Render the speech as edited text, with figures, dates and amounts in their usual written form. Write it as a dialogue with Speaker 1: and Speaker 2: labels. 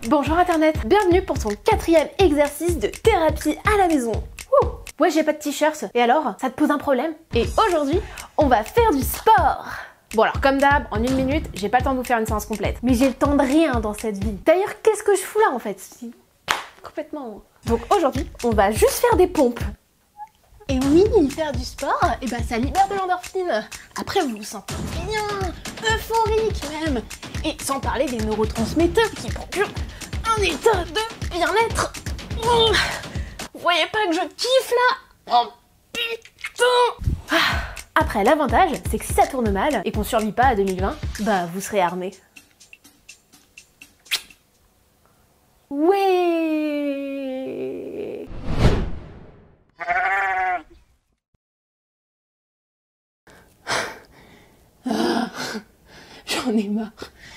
Speaker 1: Bonjour Internet, bienvenue pour ton 4e exercice de thérapie à la maison. Ouh. Ouais, j'ai pas de t-shirt. Et alors, ça te pose un problème? Et aujourd'hui, on va faire du sport. Bon alors, comme d'hab, en 1 minute, j'ai pas le temps de vous faire une séance complète. Mais j'ai le temps de rien dans cette vie. D'ailleurs, qu'est-ce que je fous là en fait? Complètement. Donc aujourd'hui, on va juste faire des pompes. Et oui, faire du sport, et ben ça libère de l'endorphine. Après, vous vous sentez bien, euphorique même. Et sans parler des neurotransmetteurs qui procurent un état de bien-être. Vous voyez pas que je kiffe là? Oh putain! Après, l'avantage, c'est que si ça tourne mal et qu'on survit pas à 2020, bah vous serez armé. Ouais! J'en ai marre.